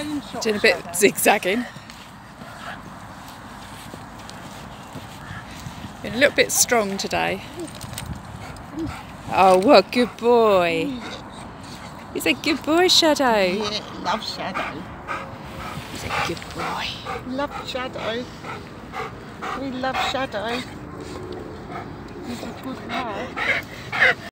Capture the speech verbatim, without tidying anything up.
Doing a bit of zigzagging. Been a little bit strong today. Oh, what a good boy. He's a good boy, Shadow. Yeah, love Shadow. He's a good boy. Love Shadow. We love Shadow. He's a good lad.